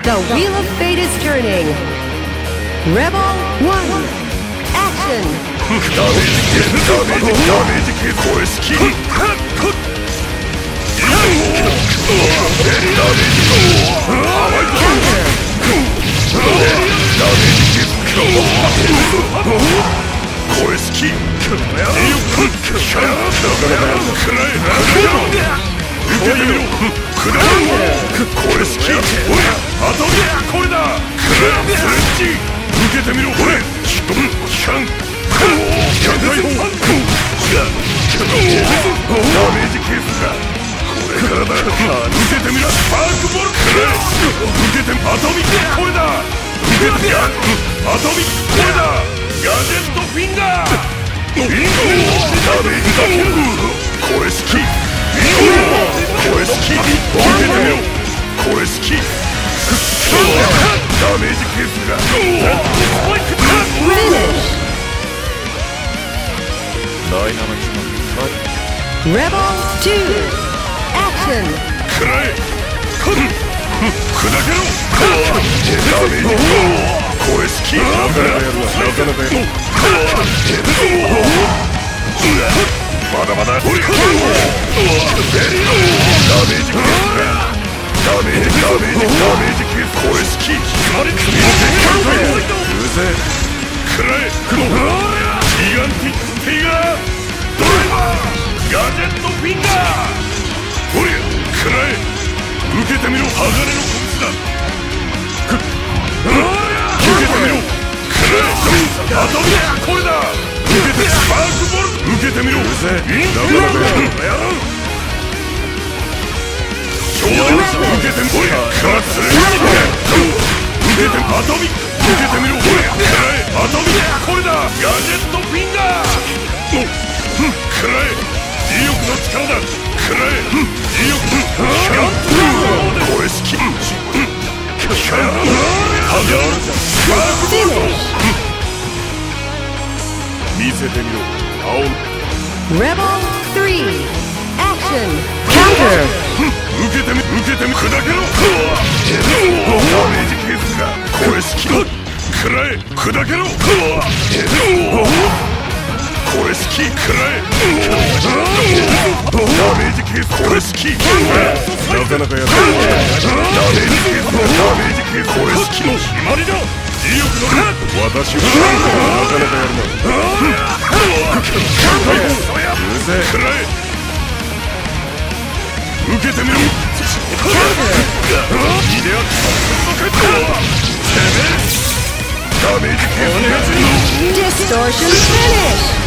The wheel of fate is turning. Rebel 1. Action. ダメージ系声スキル声スキル受けてみろ声スキルあとこれだスレッジ受けてみろこれキャンダメージケースだこれからだ受けてみろスパークボル受けてアトミックこれだ受けてアトミックこれだガジェットフィンガーダメージだけ声スキ声スキ受けてみろ声スキダメージケースが Rebel 2. Action. くらえ砕けろダメージ声スキなかなかやるまだまだダメージケースがダメージケース声スキうぜくらえギガンティックティガードライバーガジェットフィンガーおりゃくらえ受けてみろ鋼の拳だ受けてみろくらえアトミックこれだ受けてスパークボル受けてみろインダブルやろう受けてみろクラスレ受けてアトミック受けてみろくらえアトミックこれだガジェットフィンガーくらえ磁力の力だくらえ磁力声スキル見せてみろ青 Rebel 3. Action. Counter. 受けてみ砕けろダメージケースが声スキルくらえ砕けろ声スキくらえダメージケース声スキなかなかやるダメージケース声スキの決まりだ磁力の私はなかなかやるなうぜくらえ受けてみろダメージケース Distortion finish.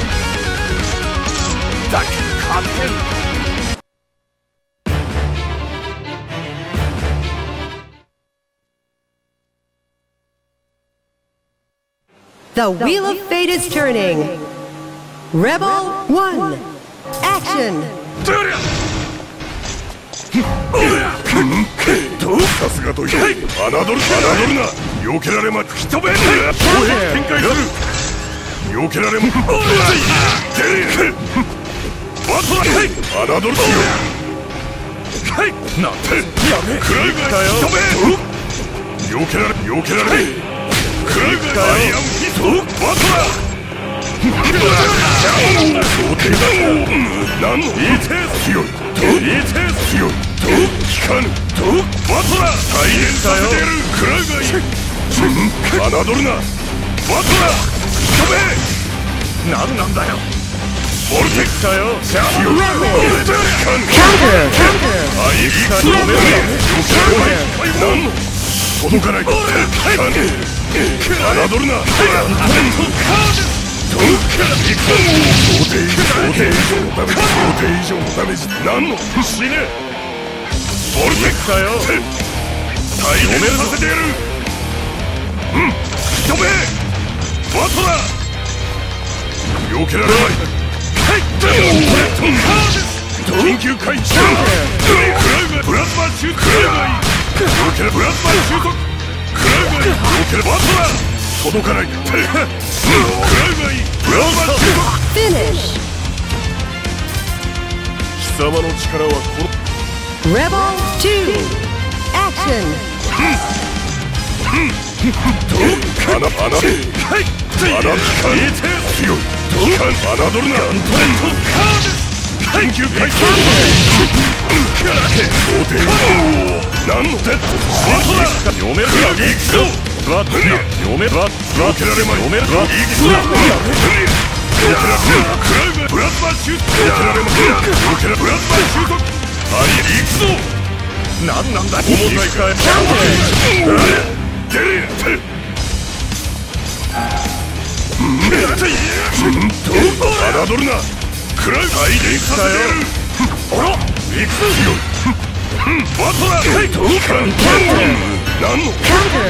だけ勝てる The wheel of fate is turning. Rebel 1. Action. さすがと言う侮るな避けられま吹き飛べ砲撃展開する避けられま出るバトラ侮るなはいなんてやめクライが吹き飛べ避けられクライがアイアンヒットバトラ想定だ何のいて強い強い効かぬバトラ再現させてやるクラウがいい侮るなバトラ飛べ何なんだよボルテックだよ強いあいつ飛べない何の届かない侮るな想定以上のダメージ何の死ねボルテックだよ再現させてやる吹き飛べバトラ避けられない緊急回避クラウがプラズマシュートクラウがいい避けらプラズマシュートクラウがいい避けらバトラ届かないクラウがいいプラズマシュート Finish. 貴様の力はこの Rebel 2. Action. 何なんだ重たいか出れ侮るな食らう再現させてやるあら行くぞバトラー何の侮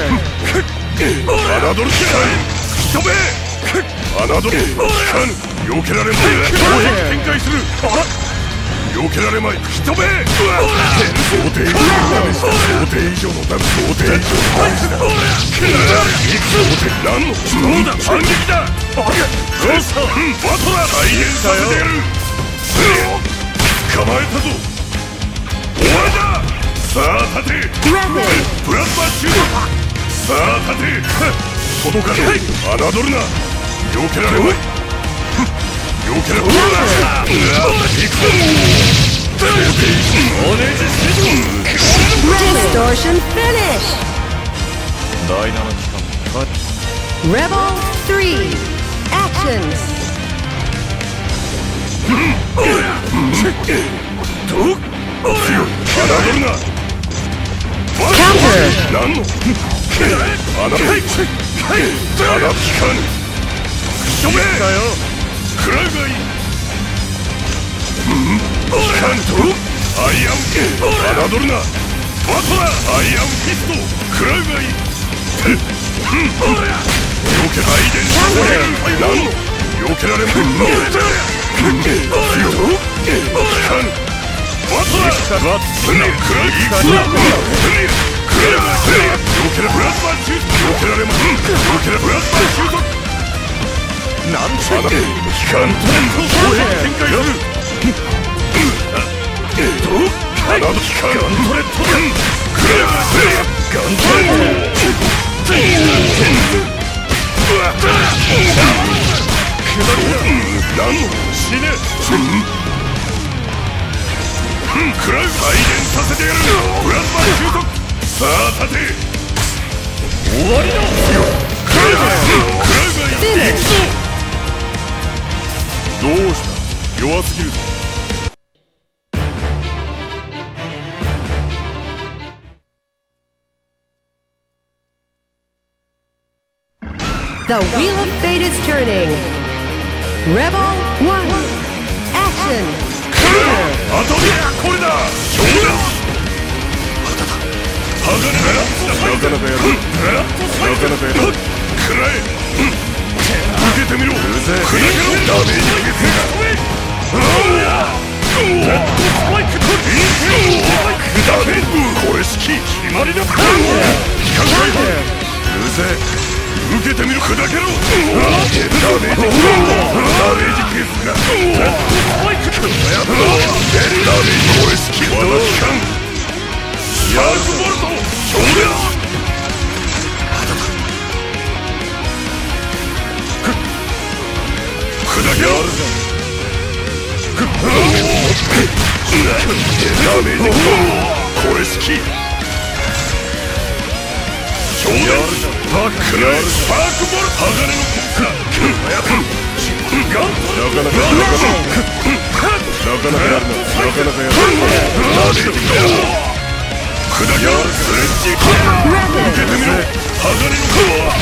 る気かい吹き飛べ侮る避けられまい展開する避けられまい吹き飛べ想定以上のダメージだ何の反撃だバトラー再現させてやる構えたぞお前ださあ立てプラズマシュートさあ立て届かない侮るな避けられまい避けられまい Distortion finish! Rebel 3 Actions! Counter! 食らうがいいアイアン侮るなバトラーアイアンフィスト食らうがいい避けられ何の避けられないバトラー食らうブラズマシュート避けられませんブラズマシュートなんとだ機関展開するガントレットガントレット何の死ね食らう再現させてやるプラズマ習得さあ立て終わりだ食らうがいい行くぞどうした弱すぎるぞ The Wheel of Fate is turning. Rebel 1 Action! Counter! あとこれだ勝負だ鋼なかなかやるくらえ受けてみろ砕けろダメージ受けてレッドスパイクとインフェダメージこれ式決まりだ機関解放うぜ受けてみろ砕けろダメージケースがレッドスパイクダメージこれ式まだ機関シャークボルト勝負だ砕けろダメージこれ式バックライスパークボル鋼の国家ガントなかなかやるな砕けろスレッジ受けてみろ鋼の国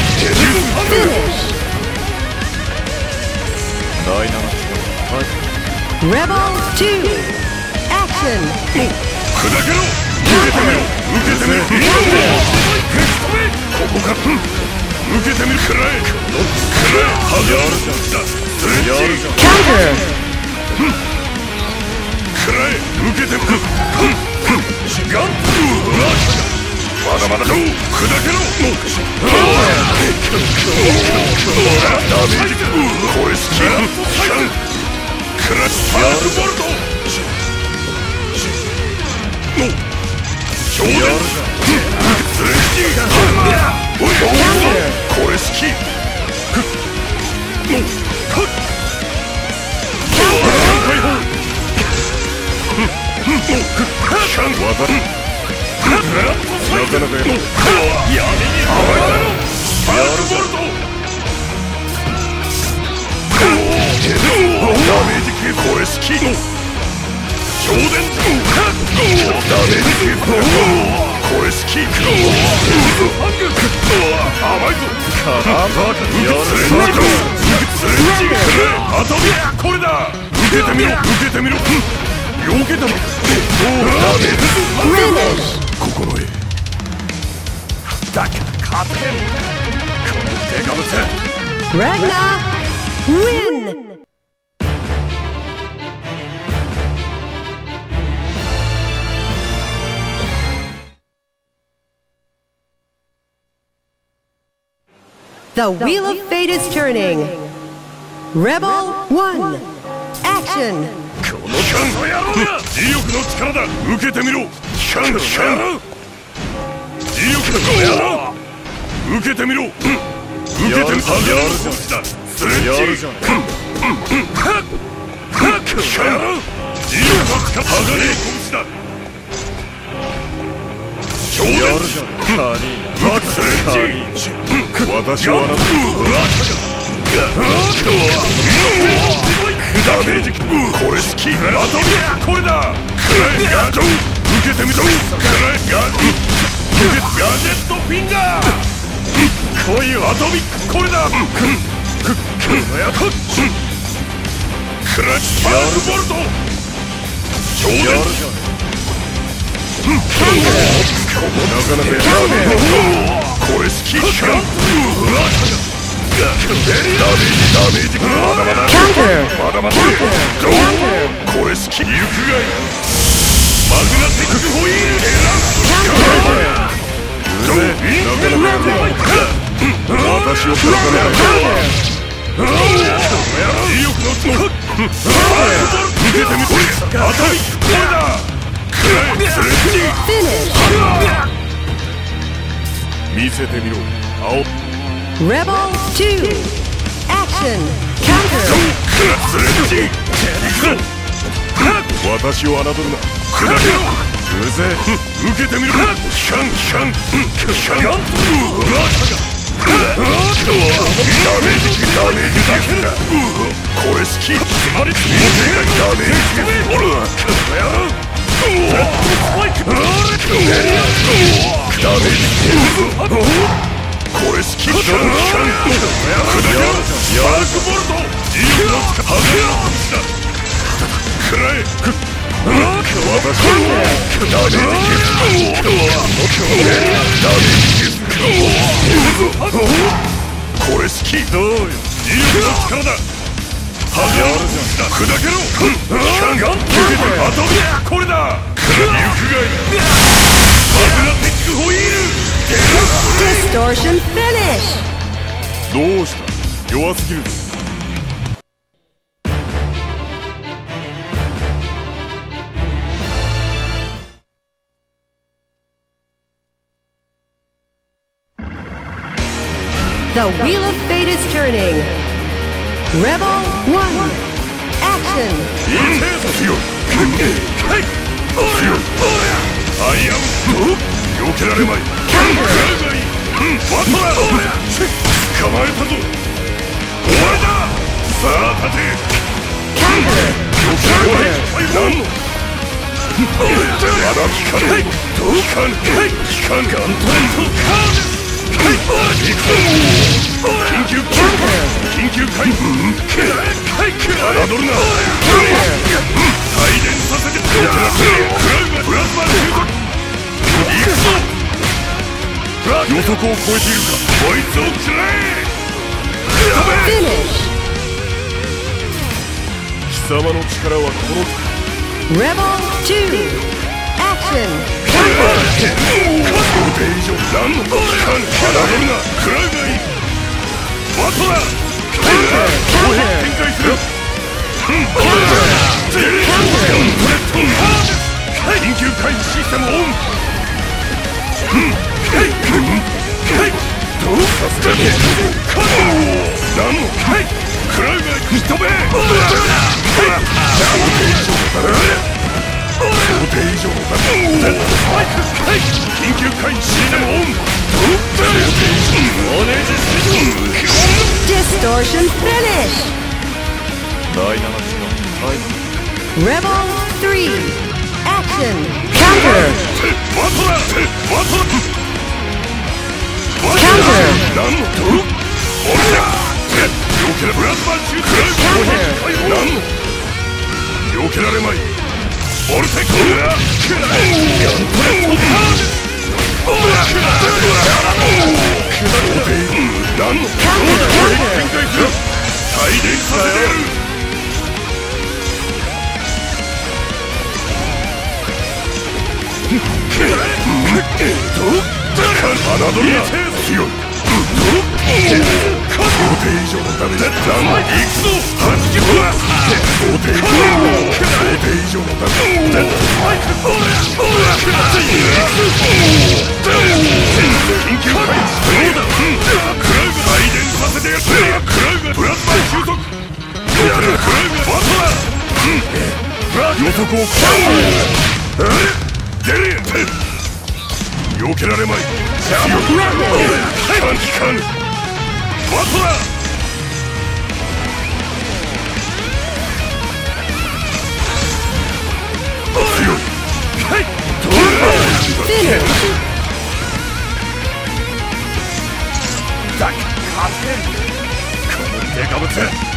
第7 Rebel 2 Action! 砕けろ受けてみろここか受けてみるくらえハゲアルだスレッジ Counter! くらえ受けてみるガンまだまだ砕けろダメージこれ好きクラッシュパークボルト勝負スレッジこれだ。受けてみろ、受けてみろ。避けたのか。心得。だから勝てん。このデカブツ。 Ragnar win! The Wheel of Fate is turning. Rebel 1, action! このキャン磁力の力だ。受けてみろ。キャン磁力だ。受けてみろ。受けてみろ。スレッジ。キャン磁力の力。鋼の拳だ。超電磁。スレッジ。私はダメージ。これ好き。これだ。受けてみろ。ガジェットフィンガー。こういうアトミック。これだ。クラッシュパークボルト。超電なかなかこれ好き。ダメージ。まだまだこれ好き。行くがいい。マグナティックホイール。私をからかない。磁力のつも受けてみて。アタミックこれだ。スレッジ。見せてみろ。青 Rebel 2, action! Counter! 私を侮るな。砕けろ。うぜえ。受けてみろ。キャンダメージだ。これ好き。決まりつめダメージ。ほらダメージ。これ好き。パークボルト。磁力の力。くらえ。私ダメージ。これ好き。どうよ。磁力の力だ。砕けろ。あとこれだ。行くがいい。マグナティックホイール。 Distortion finish! どうした。弱すぎる。 The Wheel of Fate is turning. Rebel 1, action! アイアム。避けられまい。バトラー。捕まえたぞ。終わりだ。さあ立て。避けられまい。何のまだ効かない。効かん。ガントレント。緊急回復。侮るな。帯電させて。プラズマ中毒。行くぞ。予測を超えているか。こいつをくらえ。貴様の力はこの Rebel 2, action! 5点以上何の侮るな。くらうがいい。バトラー。展開する。緊急回避システムオン。どうさせて何のクラウが吹き飛べ。 定以上だ。緊急回避システムオン。おねじしろ。 Distortion finish. 第7時間。 Rebel 3. Action. Counter. Counter. なんと俺だ。よけらブラスマンシュート。なんよけられまい。俺たちがなん展開する。再現させてやる。侮るな強い。想定以上のダメージ。行くぞはじき飛ばす。想定以上のダメージ。緊急回避クラウド再現させてやる。クラウドプラズマ収束。クラウドバトラ予測を出れ避けられまい。強い。短期間バトラ強い。だ勝てんこのデカブツ。